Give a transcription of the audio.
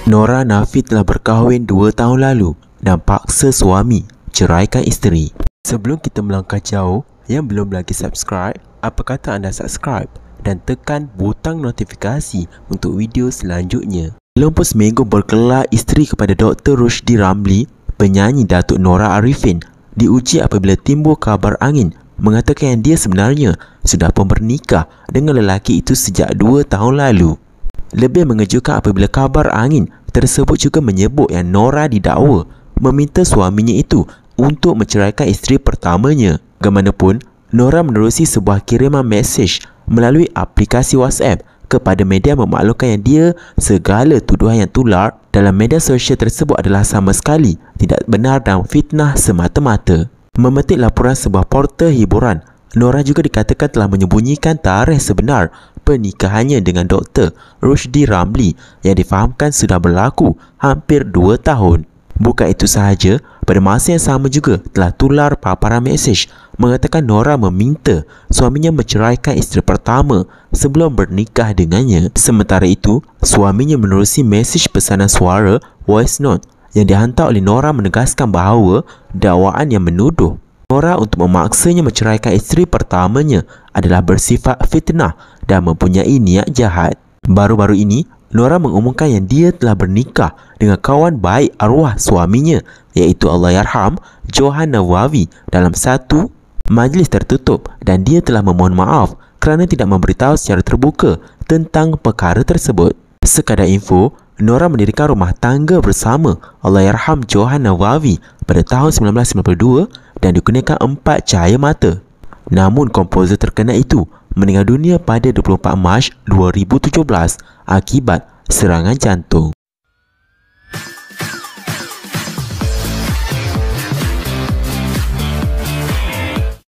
Nora Nafi telah berkahwin 2 tahun lalu dan paksa suami ceraikan isteri. Sebelum kita melangkah jauh, yang belum lagi subscribe, apa kata anda subscribe dan tekan butang notifikasi untuk video selanjutnya. Belum pun seminggu bergelar isteri kepada Dr. Rushdie Ramli, penyanyi Datuk Nora Arifin diuji apabila timbul kabar angin mengatakan yang dia sebenarnya sudah pun bernikah dengan lelaki itu sejak 2 tahun lalu. Lebih mengejutkan apabila kabar angin tersebut juga menyebut yang Nora didakwa meminta suaminya itu untuk menceraikan isteri pertamanya. Bagaimanapun, Nora menerusi sebuah kiriman mesej melalui aplikasi WhatsApp kepada media memaklumkan yang dia segala tuduhan yang tular dalam media sosial tersebut adalah sama sekali tidak benar dan fitnah semata-mata. Memetik laporan sebuah portal hiburan, Nora juga dikatakan telah menyembunyikan tarikh sebenar pernikahannya dengan Dr. Rushdie Ramli yang difahamkan sudah berlaku hampir 2 tahun. Bukan itu sahaja, pada masa yang sama juga telah tular paparan mesej mengatakan Nora meminta suaminya menceraikan isteri pertama sebelum bernikah dengannya. Sementara itu, suaminya menerusi mesej pesanan suara voice note yang dihantar oleh Nora menegaskan bahawa dakwaan yang menuduh Nora untuk memaksanya menceraikan isteri pertamanya adalah bersifat fitnah dan mempunyai niat jahat. Baru-baru ini, Nora mengumumkan yang dia telah bernikah dengan kawan baik arwah suaminya, iaitu Allahyarham Johan Nawawi, dalam satu majlis tertutup, dan dia telah memohon maaf kerana tidak memberitahu secara terbuka tentang perkara tersebut. Sekadar info, Nora mendirikan rumah tangga bersama Allahyarham Johan Nawawi pada tahun 1992 dan dikurniakan 4 cahaya mata. Namun komposer terkenal itu meninggal dunia pada 24 Mac 2017 akibat serangan jantung.